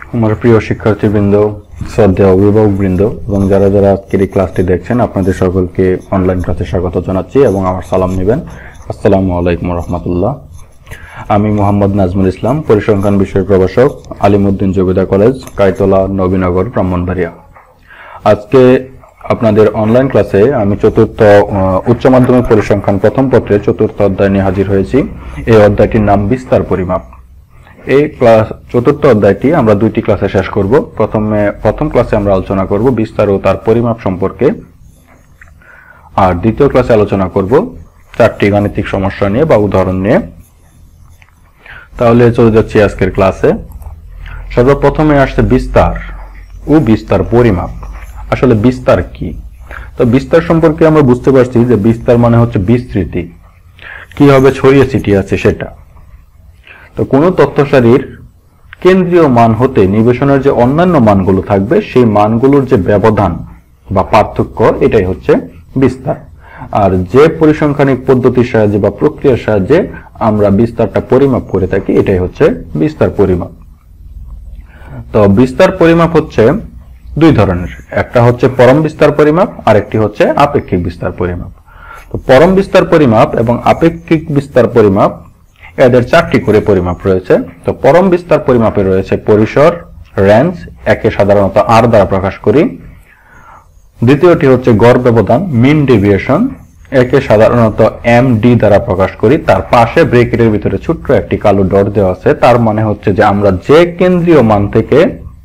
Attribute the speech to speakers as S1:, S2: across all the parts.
S1: আমার প্রিয় শিক্ষার্থীবৃন্দ, শ্রদ্ধেয় অভিভাবকবৃন্দ এবং যারা যারা আজকের এই ক্লাসটি দেখছেন আপনাদের সকলকে অনলাইন ক্লাসে স্বাগত জানাচ্ছি এবং আমার সালাম নেবেন। আসসালামু আলাইকুম রহমতুল্লাহ। আমি মোহাম্মদ নাজমুল ইসলাম, পরিসংখ্যান বিষয়ের প্রভাষক, আলিমুদ্দিন জোবেদা কলেজ, কাইতলা, নবীনগর, ব্রাহ্মণবাড়িয়া। আজকে আপনাদের অনলাইন ক্লাসে আমি চতুর্থ উচ্চ মাধ্যমিক পরিসংখ্যান প্রথম পত্রে চতুর্থ অধ্যায় নিয়ে হাজির হয়েছি। এই অধ্যায়টির নাম বিস্তার পরিমাপ। এই চতুর্থ অধ্যায়টি আমরা দুইটি ক্লাসে শেষ করব। প্রথম ক্লাসে আমরা আলোচনা করব বিস্তার ও তার পরিমাপ সম্পর্কে, আর দ্বিতীয় ক্লাসে আলোচনা করব চারটি গাণিতিক সমস্যা নিয়ে বা উদাহরণ নিয়ে। তাহলে চলে যাচ্ছি আজকের ক্লাসে। সর্বপ্রথমে আসছে বিস্তার ও বিস্তার পরিমাপ। আসলে বিস্তার কি? তো বিস্তার সম্পর্কে আমরা বুঝতে পারছি যে বিস্তার মানে হচ্ছে বিস্তৃতি, কিভাবে ছড়িয়ে ছিটিয়ে আছে সেটা। তো কোনো তথ্যসারির কেন্দ্রীয় মান হতে নিবেশনের যে অন্যান্য মানগুলো থাকবে সেই মানগুলোর যে ব্যবধান বা পার্থক্য, এটাই হচ্ছে বিস্তার। আর যে পরিসংখ্যানিক পদ্ধতির সাহায্যে বা প্রক্রিয়ার সাহায্যে আমরা বিস্তারটা পরিমাপ করে থাকি, এটাই হচ্ছে বিস্তার পরিমাপ। তো বিস্তার পরিমাপ হচ্ছে দুই ধরনের, একটা হচ্ছে পরম বিস্তার পরিমাপ আর একটি হচ্ছে আপেক্ষিক বিস্তার পরিমাপ। তো পরম বিস্তার পরিমাপ এবং আপেক্ষিক বিস্তার পরিমাপ, এদের চারটি করে পরিমাপ রয়েছে। তো পরম বিস্তার পরিমাপে রয়েছে পরিসর, রেঞ্জ, একে সাধারণত আর দ্বারা প্রকাশ করি। দ্বিতীয়টি হচ্ছে গড় ব্যবধান, মিন ডেভিয়েশন, একে সাধারণত এমডি দ্বারা প্রকাশ করি। তার পাশে ব্রেকেটের ভিতরে ছোট্ট একটি কালো ডট দেওয়া আছে, তার মানে হচ্ছে যে আমরা যে কেন্দ্রীয় মান থেকে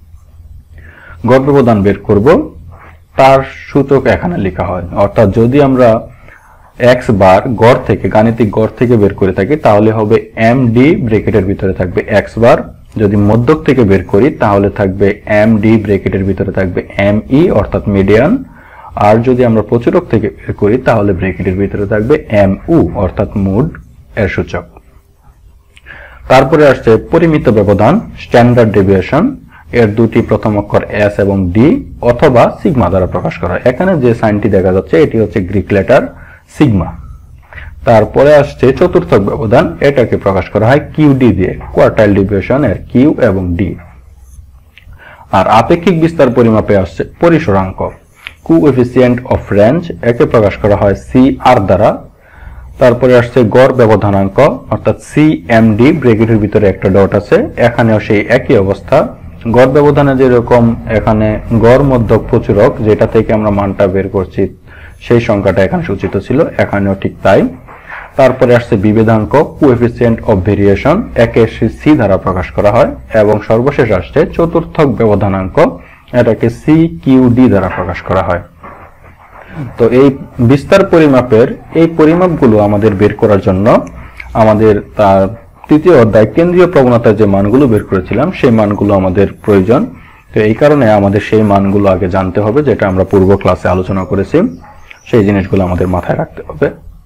S1: গড় ব্যবধান বের করব তার সূচক এখানে লেখা হয়। অর্থাৎ যদি আমরা এক্স বার গড় থেকে, গাণিতিক গড় থেকে বের করে থাকি তাহলে হবে এমডি, ব্রেকেটের ভিতরে থাকবে এক্স বার। যদি মধ্যক থেকে বের করি তাহলে থাকবে এমডি, ব্রেকেটের ভিতরে থাকবে এমই অর্থাৎ মিডিয়ান। আর যদি আমরা প্রচুরক থেকে বের করি তাহলে ব্রেকেটের ভিতরে থাকবে এমউ অর্থাৎ মুড এর সূচক। তারপরে আসছে পরিমিত ব্যবধান, স্ট্যান্ডার্ড ডেভিয়েশন। এর দুটি প্রথম অক্ষর এস এবং ডি অথবা সিগমা দ্বারা প্রকাশ করা হয়। এখানে যে সাইনটি দেখা যাচ্ছে এটি হচ্ছে গ্রিক লেটার সিগমা। তারপরে আসছে চতুর্থক ব্যবধান, এটাকে প্রকাশ করা হয় কিউডি দিয়ে, কোয়ার্টাইল ডেভিয়েশন এর কিউ এবং ডি। আর আপেক্ষিক বিস্তার পরিমাপে আসছে পরিসরাঙ্ক, কোএফিসিয়েন্ট অফ রেঞ্জ, একে প্রকাশ করা হয় সি আর দ্বারা। তারপরে আসছে গড় ব্যবধানাঙ্ক অর্থাৎ সিএমডি, ব্রেকেটের ভিতরে একটা ডট আছে, এখানেও সেই একই অবস্থা। গড় ব্যবধানে যেরকম এখানে গড় মধ্যক প্রচুরক যেটা থেকে আমরা মানটা বের করছি সেই সংখ্যাটা এখানে সূচিত ছিল, এখানেও ঠিক তাই। তারপরে আসছে বিভেদাঙ্ক, কোএফিসিয়েন্ট অফ ভেরিয়েশন, একে সি দ্বারা প্রকাশ করা হয়। এবং সর্বশেষ আসছে চতুর্থক ব্যবধানাঙ্ক, এটাকে সি কিউ ডি দ্বারা প্রকাশ করা হয়। তো এই বিস্তার পরিমাপের এই পরিমাপগুলো আমাদের বের করার জন্য আমাদের তার তৃতীয় অধ্যায় কেন্দ্রীয় প্রবণতার যে মানগুলো বের করেছিলাম সেই মানগুলো আমাদের প্রয়োজন। তো এই কারণে আমাদের সেই মানগুলো আগে জানতে হবে, যেটা আমরা পূর্ব ক্লাসে আলোচনা করেছি। সেই জিনিসগুলো আমাদের মাথায় রাখতে হবে।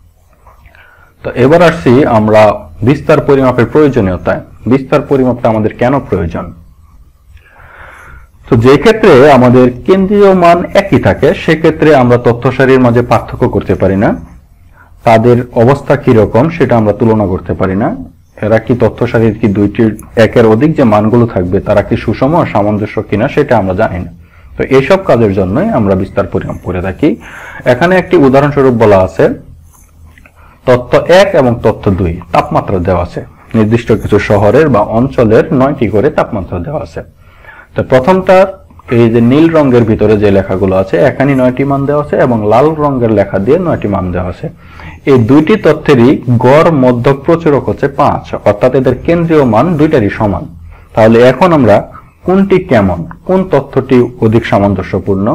S1: তো এবার আসছি আমরা বিস্তার পরিমাপের প্রয়োজনীয়তায়। বিস্তার পরিমাপটা আমাদের কেন প্রয়োজন? তো যে ক্ষেত্রে আমাদের কেন্দ্রীয় মান একই থাকে সেক্ষেত্রে আমরা তথ্যসারির মাঝে পার্থক্য করতে পারি না, তাদের অবস্থা কিরকম সেটা আমরা তুলনা করতে পারি না। এরা কি তথ্যসারির কি দুইটির একের অধিক যে মানগুলো থাকবে তারা কি সুষম সামঞ্জস্য কিনা সেটা আমরা জানি না। তো এইসব কাজের জন্যই আমরা বিস্তার পরিমাপ করে থাকি। এখানে একটি উদাহরণস্বরূপ বলা আছে, তথ্য 1 এবং তথ্য 2 তাপমাত্রা দেওয়া আছে। নির্দিষ্ট কিছু শহরের বা অঞ্চলের 9টি করে তাপমাত্রা দেওয়া আছে। তো প্রথমটা এই যে নীল রঙের ভিতরে যে লেখাগুলো আছে এখানে 9টি মান দেওয়া আছে এবং লাল রঙের লেখা দিয়ে 9টি মান দেওয়া আছে। এই দুইটি তথ্যেরই গড় মধ্যক প্রচুরক হচ্ছে 5, অর্থাৎ এদের কেন্দ্রীয় মান দুইটারই সমান। তাহলে এখন আমরা কোনটি কেমন, কোন তথ্যটি অধিক সামঞ্জস্যপূর্ণ,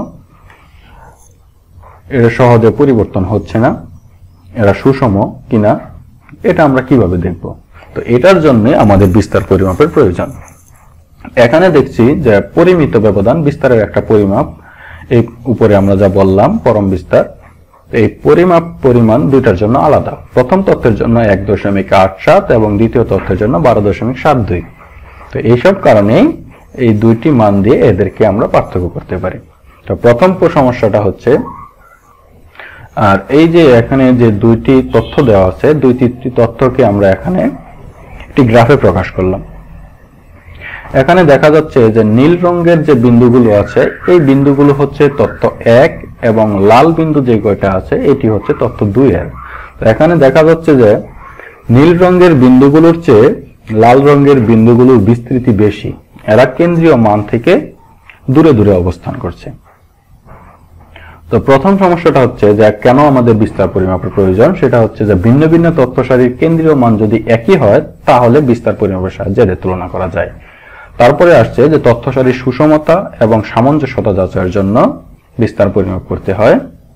S1: এরা সহজে পরিবর্তন হচ্ছে না, এরা সুষম কিনা, এটা আমরা কিভাবে দেখব? তো এটার জন্য আমাদের বিস্তার পরিমাপের প্রয়োজন। এখানে দেখছি যে পরিমিত ব্যবধান বিস্তারের একটা পরিমাপ। এই উপরে আমরা যা বললাম পরম বিস্তার, এই পরিমাপ পরিমাণ দুইটার জন্য আলাদা। প্রথম তথ্যের জন্য 1.87 এবং দ্বিতীয় তথ্যের জন্য 12.72। তো এইসব কারণেই এই দুইটি মান দিয়ে এদেরকে আমরা পার্থক্য করতে পারি। তো প্রথম সমস্যাটা হচ্ছে, আর এই যে এখানে যে দুইটি তথ্য দেওয়া আছে, দুইটি তথ্যকে আমরা এখানে একটি গ্রাফে প্রকাশ করলাম। এখানে দেখা যাচ্ছে যে নীল রঙের যে বিন্দুগুলো আছে এই বিন্দুগুলো হচ্ছে তথ্য 1 এবং লাল বিন্দু যে কয়টা আছে এটি হচ্ছে তথ্য 2 এর। তো এখানে দেখা যাচ্ছে যে নীল রঙের বিন্দুগুলোর চেয়ে লাল রঙের বিন্দুগুলোর বিস্তৃতি বেশি, এরা কেন্দ্রীয় মান থেকে দূরে দূরে অবস্থান করছে। তো প্রথম সমস্যাটা হচ্ছে যে কেন আমাদের বিস্তার পরিমাপের প্রয়োজন, সেটা হচ্ছে যে ভিন্ন ভিন্ন তথ্য সারির কেন্দ্রীয় মান যদি একই হয় তাহলে বিস্তার পরিমাপের সাহায্যে এদের তুলনা করা যায়। তারপরে আসছে যে তথ্য সারির সুষমতা এবং সামঞ্জস্যতা যাচাইয়ের জন্য বিস্তার পরিমাপ করতে হয়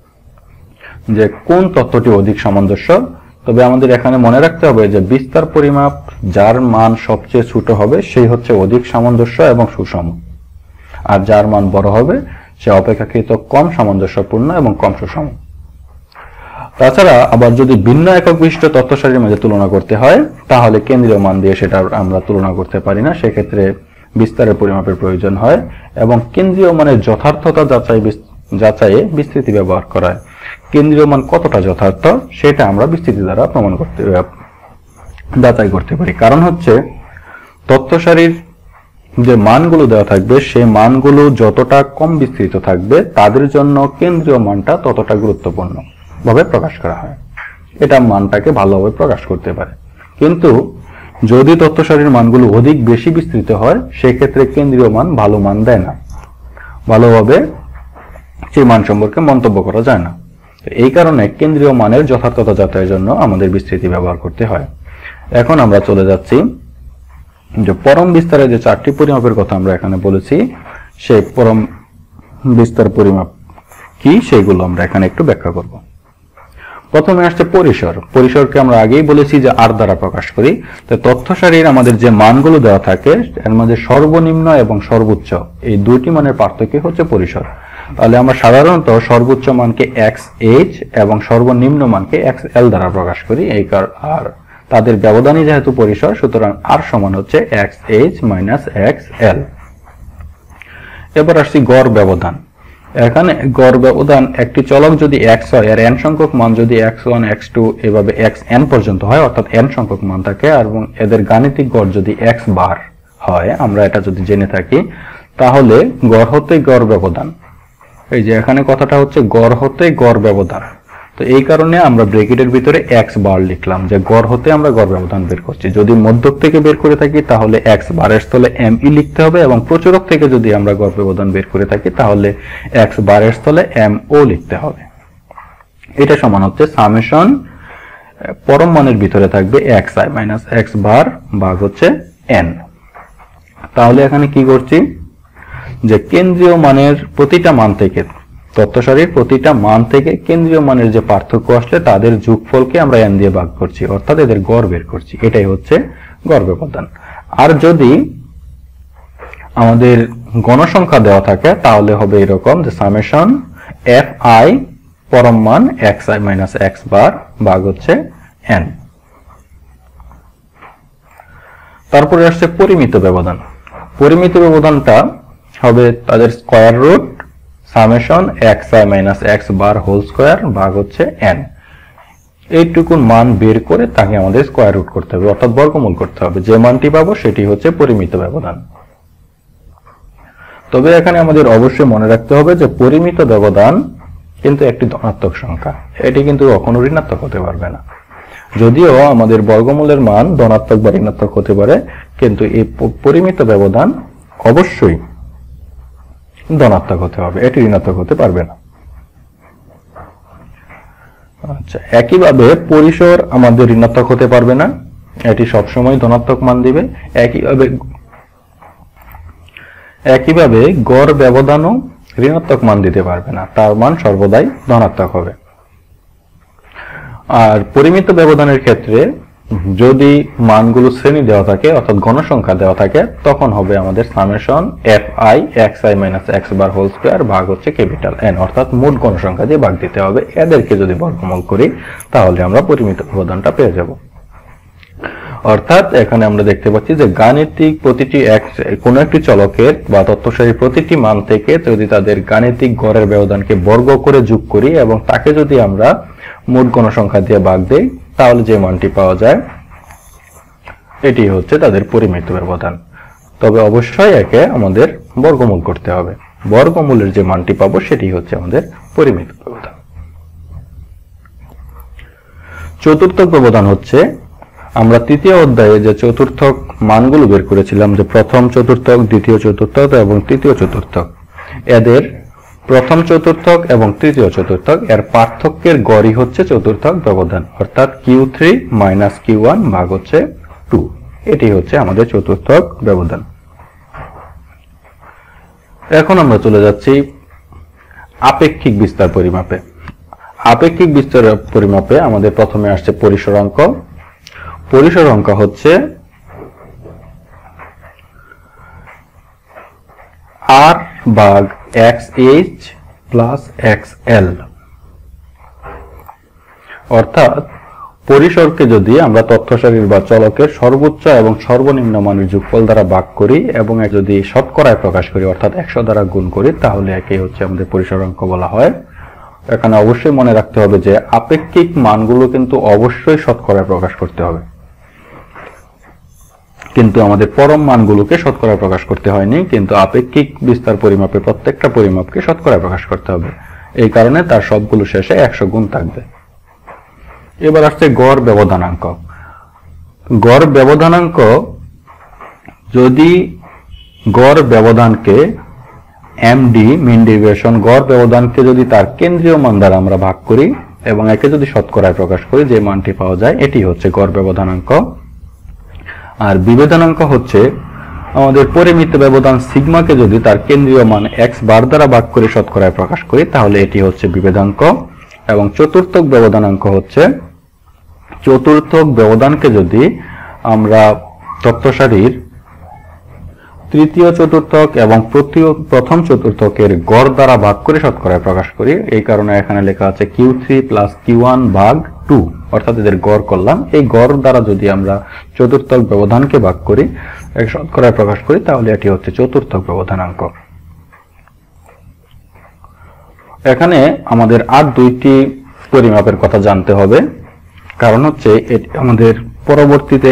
S1: যে কোন তথ্যটি অধিক সামঞ্জস্য। তবে আমাদের এখানে মনে রাখতে হবে যে বিস্তার পরিমাপ যার মান সবচেয়ে ছোট হবে সেই হচ্ছে অধিক সামঞ্জস্য এবং সুষম, আর যার মান বড় হবে সে অপেক্ষাকৃত কম সামঞ্জস্যপূর্ণ এবং কম সুষম। তাছাড়া আবার যদি ভিন্ন একক বিশিষ্ট তথ্য সারির মাঝে তুলনা করতে হয় তাহলে কেন্দ্রীয় মান দিয়ে সেটা আমরা তুলনা করতে পারি না, সেক্ষেত্রে বিস্তারের পরিমাপের প্রয়োজন হয় এবং কেন্দ্রীয় মানের যথার্থতা যাচাইয়ে বিস্তৃতি ব্যবহার করা হয়। কেন্দ্রীয় মান কতটা যথার্থ সেটা আমরা বিস্তৃতি দ্বারা যাচাই করতে পারি। কারণ হচ্ছে তথ্য সারির যে মানগুলো দেওয়া থাকবে সেই মানগুলো যতটা কম বিস্তৃত থাকবে তাদের জন্য কেন্দ্রীয় মানটা ততটা গুরুত্বপূর্ণ ভাবে প্রকাশ করা হয়, এটা মানটাকে ভালোভাবে প্রকাশ করতে পারে। কিন্তু যদি তথ্য সারির মানগুলো অধিক বেশি বিস্তৃত হয় সেক্ষেত্রে কেন্দ্রীয় মান ভালো মান দেয় না, ভালোভাবে সেই মান সম্পর্কে মন্তব্য করা যায় না। এই কারণে কেন্দ্রীয় মানের যথার্থতা যাচাইয়ের জন্য আমাদের বিস্তৃতি ব্যবহার করতে হয়। এখন আমরা চলে যাচ্ছি যে পরম বিস্তারের যে 4টি পরিমাপের কথা আমরা এখানে বলেছি সেই পরম বিস্তার পরিমাপ কি সেগুলো আমরা এখানে একটু ব্যাখ্যা করব। প্রথমে আসছে পরিসর। পরিসরকে আমরা আগেই বলেছি যে আর দ্বারা প্রকাশ করি। তো তথ্য সারির আমাদের যে মানগুলো দেওয়া থাকে এর মধ্যে সর্বনিম্ন এবং সর্বোচ্চ এই দুটি মানের পার্থক্য হচ্ছে পরিসর। তাহলে আমরা সাধারণত সর্বোচ্চ মানকে xh এবং সর্বনিম্ন মানকে xl দ্বারা প্রকাশ করি। এই আর তাদের ব্যবধানই যেহেতু পরিসর সুতরাং আর সমান হচ্ছে xh মাইনাস xl। এবার আসছি গড় ব্যবধান। এখানে গড় ব্যবধান একটি চলক যদি x হয় আর n সংখ্যক মান যদি x1 x2 এভাবে xn পর্যন্ত হয় অর্থাৎ n সংখ্যক মান থাকে এবং এদের গাণিতিক গড় যদি x বার হয়, আমরা এটা যদি জেনে থাকি তাহলে গড় হতে গড় ব্যবধান, এই যে এখানে কথাটা হচ্ছে গড় হতে গড় ব্যবধান। তো এই কারণে আমরা ব্র্যাকেটের ভিতরে x বার লিখলাম যে গড় হতে আমরা গড় ব্যবধান বের করছি। যদি মধ্যক থেকে বের করে থাকি তাহলে x বারের স্থলে me লিখতে হবে এবং প্রচুরক থেকে যদি আমরা গড় ব্যবধান বের করে থাকি তাহলে x বারের স্থলে mo লিখতে হবে। এটা সমান হচ্ছে সামেশন পরম মানের ভিতরে থাকবে xi মাইনাস x বার ভাগ হচ্ছে n। তাহলে এখানে কি করছি যে কেন্দ্রীয় মানের প্রতিটা মান থেকে তথ্য সারির প্রতিটা মান থেকে কেন্দ্রীয় মানের যে পার্থক্য আসলে তাদের যোগফলকে আমরা n দিয়ে ভাগ করছি অর্থাৎ এদের গড় বের করছি, এটাই হচ্ছে গড় ব্যবধান। আর যদি আমাদের গণসংখ্যা দেওয়া থাকে তাহলে হবে এরকম যে সামেশন fi পরম মান xi মাইনাস x বার ভাগ হচ্ছে n। তারপরে আসছে পরিমিত ব্যবধান। পরিমিত ব্যবধানটা হবে তাদের square root summation xi minus x bar whole square ভাগ হচ্ছে n। এইটুকুন মান বের করে তাকে আমাদের স্কয়ার রুট করতে হবে অর্থাৎ বর্গমূল করতে হবে। যে মানটি পাবো সেটি হচ্ছে পরিমিত ব্যবধান। তবে এখানে আমাদের অবশ্যই মনে রাখতে হবে যে পরিমিত ব্যবধান কিন্তু একটি ধনাত্মক সংখ্যা, এটি কিন্তু কখনো ঋণাত্মক হতে পারবে না। যদিও আমাদের বর্গমূলের মান ধনাত্মক বা ঋণাত্মক হতে পারে কিন্তু এই পরিমিত ব্যবধান অবশ্যই ধনাত্মক হতে হবে, এটি ঋণাত্মক হতে পারবে না। আচ্ছা, একইভাবে পরিসর আমাদের ঋণাত্মক হতে পারবে না, এটি সবসময় ধনাত্মক মান দিবে। একইভাবে গড় ব্যবধানও ঋণাত্মক মান দিতে পারবে না, তার মান সর্বদাই ধনাত্মক হবে। আর পরিমিত ব্যবধানের ক্ষেত্রে যদি মানগুলো শ্রেণী দেওয়া থাকে অর্থাৎ গণসংখ্যা দেওয়া থাকে তখন হবে আমাদের summation fi xi minus x bar whole square ভাগ হচ্ছে ক্যাপিটাল N অর্থাৎ মোট গণসংখ্যা দিয়ে ভাগ দিতে হবে। এদেরকে যদি বর্গমূল করি তাহলে আমরা পরিমিত ব্যবধানটা পেয়ে যাব। অর্থাৎ এখানে আমরা দেখতে পাচ্ছি যে গাণিতিক প্রতিটি কোনো একটি চলকের বা তথ্য সারির প্রতিটি মান থেকে যদি তাদের গাণিতিক গড়ের ব্যবধানকে বর্গ করে যোগ করি এবং তাকে যদি আমরা মোট গণসংখ্যা দিয়ে ভাগ দেই তাহলে যে মানটি পাওয়া যায় এটি হচ্ছে তাদের পরিমিত ব্যবধান। তবে অবশ্যই একে আমাদের বর্গমূল করতে হবে। বর্গমূলের যে মানটি পাবো সেটি হচ্ছে আমাদের পরিমিত ব্যবধান। চতুর্থক ব্যবধান হচ্ছে আমরা তৃতীয় অধ্যায়ে যে চতুর্থক মানগুলো বের করেছিলাম, যে প্রথম চতুর্থক, দ্বিতীয় চতুর্থক এবং তৃতীয় চতুর্থক, এদের প্রথম চতুর্থক এবং তৃতীয় চতুর্থক এর পার্থক্যের গড়ই হচ্ছে চতুর্থক ব্যবধান, অর্থাৎ Q3 - Q1 ভাগ হচ্ছে 2। এটি হচ্ছে আমাদের চতুর্থক ব্যবধান। এখন আমরা চলে যাচ্ছি আপেক্ষিক বিস্তার পরিমাপে। আপেক্ষিক বিস্তার পরিমাপে আমাদের প্রথমে আসছে পরিসরাঙ্ক। পরিসরাঙ্ক হচ্ছে R ভাগ XH প্লাস XL, অর্থাৎ পরিসরকে যদি আমরা তথ্যসারির বা চলকের সর্বোচ্চ এবং সর্বনিম্ন মানের যোগফল দ্বারা ভাগ করি এবং যদি শতকরায় প্রকাশ করি অর্থাৎ 100 দ্বারা গুণ করি, তাহলে একে হচ্ছে আমাদের পরিসরাঙ্ক বলা হয়। এখানে অবশ্যই মনে রাখতে হবে যে আপেক্ষিক মানগুলো কিন্তু অবশ্যই শতকরায় প্রকাশ করতে হবে, কিন্তু আমাদের পরম মানগুলোকে শতকরায় প্রকাশ করতে হয়নি, কিন্তু আপেক্ষিক বিস্তার পরিমাপে প্রত্যেকটা পরিমাপকে শতকরায় প্রকাশ করতে হবে। এই কারণে তার সবগুলো শেষে 100 গুণ থাকবে। এবার আসছে গড় ব্যবধানাঙ্ক। গড় ব্যবধানাঙ্ক, যদি গড় ব্যবধানকে এমডি মিন ডেভিয়েশন গড় ব্যবধানকে যদি তার কেন্দ্রীয় মান দ্বারা আমরা ভাগ করি এবং একে যদি শতকরায় প্রকাশ করি, যে মানটি পাওয়া যায় এটি হচ্ছে গড় ব্যবধানাঙ্ক। আর বিভেদনাঙ্ক হচ্ছে আমাদের পরিমিত ব্যবধান সিগমাকে যদি তার কেন্দ্রীয় মান x বার দ্বারা ভাগ করে শতকরায় প্রকাশ করি, তাহলে এটি হচ্ছে বিভেদাঙ্ক। এবং চতুর্থক ব্যবধানাঙ্ক হচ্ছে চতুর্থক ব্যবধানকে যদি আমরা তথ্যসারির তৃতীয় চতুর্থক এবং প্রথম চতুর্থকের গড় দ্বারা ভাগ করে শতকরায় প্রকাশ করি। এই কারণে এখানে লেখা আছে Q3 প্লাস Q1 ভাগ 2, অর্থাৎ এদের গড় করলাম। এই গড় দ্বারা যদি আমরা চতুর্থক ব্যবধানকে ভাগ করি, শতকরায় প্রকাশ করি, তাহলে এটি হচ্ছে চতুর্থক ব্যবধানাঙ্ক। এখানে আমাদের আর দুইটি পরিমাপের কথা জানতে হবে, কারণ হচ্ছে আমাদের পরবর্তীতে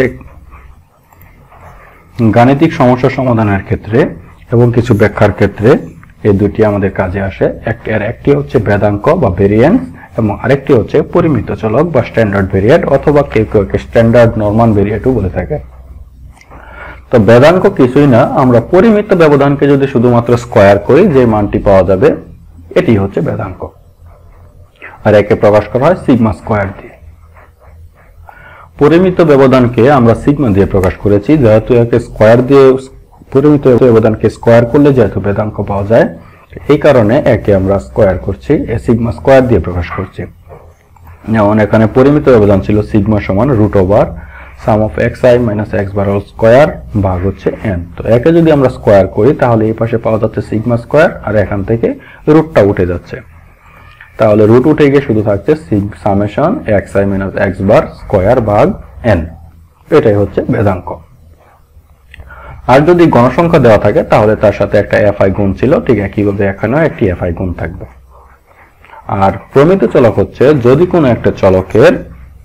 S1: গাণিতিক সমস্যা সমাধানের ক্ষেত্রে এবং কিছু ব্যাখ্যার ক্ষেত্রে এই দুটি আমাদের কাজে আসে। একটি হচ্ছে ভেদাঙ্ক বা ভেরিয়েন্স এবং আরেকটি হচ্ছে পরিমিত চলক বা স্ট্যান্ডার্ড ভেরিয়েট, অথবা কেউ কেউ স্ট্যান্ডার্ড নরমাল ভেরিয়েটও বলে থাকে। তো ভেদাঙ্ক কিছুই না, আমরা পরিমিত ব্যবধানকে যদি শুধুমাত্র স্কয়ার করি যে মানটি পাওয়া যাবে, এটি হচ্ছে ভেদাঙ্ক। আর একে প্রকাশ করা হয় সিগমা স্কয়ার দিয়ে। পরিমিত ব্যবধানকে আমরা সিগমা দিয়ে প্রকাশ করেছি, যেহেতু একে স্কয়ার দিয়ে পরিমিত ব্যবধানকে স্কয়ার করলে যেহেতু ভেদাঙ্ক পাওয়া যায়, এই কারণে একে আমরা স্কয়ার করছি, সিগমা স্কয়ার দিয়ে প্রকাশ করছি। যেমন এখানে পরিমিত ব্যবধান ছিল সিগমা সমান √over sum of xi minus x bar whole square ভাগ হচ্ছে n। তো একে যদি আমরা স্কয়ার করি তাহলে এই পাশে পাওয়া যাচ্ছে সিগমা স্কয়ার, আর এখান থেকে রুটটা উঠে যাচ্ছে, তাহলে রুট উঠে গিয়ে শুধু থাকছে summation xi minus x bar square ভাগ n। এটাই হচ্ছে ভেদাঙ্ক। আর যদি গণসংখ্যা দেওয়া থাকে তাহলে তার সাথে একটা fi গুণ ছিল, ঠিক একইভাবে এখানেও একটি fi গুণ থাকবে। আর প্রমিত চলক হচ্ছে যদি কোনো একটা চলকের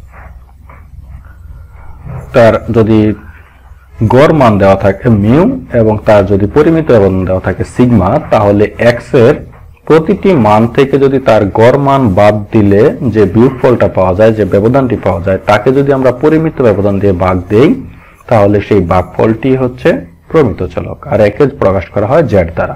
S1: তার যদি গড় মান দেওয়া থাকে মিউ এবং তার যদি পরিমিত ব্যবধান দেওয়া থাকে সিগমা, তাহলে x এর প্রতিটি মান থেকে যদি তার গড় মান বাদ দিলে যে বিয়োগফলটা পাওয়া যায়, যে ব্যবধানটি পাওয়া যায়, তাকে যদি আমরা পরিমিত ব্যবধান দিয়ে ভাগ দেই, তাহলে সেই ভাগফলটি হচ্ছে প্রমিত চলক। আর একে প্রকাশ করা হয় z দ্বারা।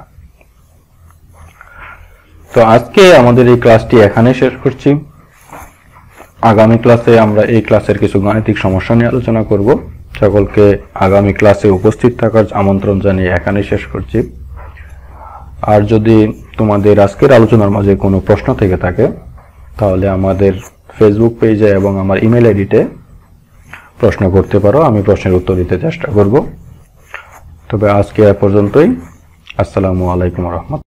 S1: তো আজকে আমাদের এই ক্লাসটি এখানে শেষ করছি। আগামী ক্লাসে আমরা এই ক্লাসের কিছু গাণিতিক সমস্যা নিয়ে আলোচনা করব। সকলকে আগামী ক্লাসে উপস্থিত থাকার আমন্ত্রণ জানিয়ে এখানে শেষ করছি। আর যদি তোমাদের আজকের আলোচনার মাঝে কোনো প্রশ্ন থেকে থাকে তাহলে আমাদের ফেসবুক পেজে এবং আমার ইমেল আইডিতে প্রশ্ন করতে পারো, আমি প্রশ্নের উত্তর দিতে চেষ্টা করব। তবে আজকে এ পর্যন্তই। আসসালামু আলাইকুম ওয়া রাহমাতুল্লাহ।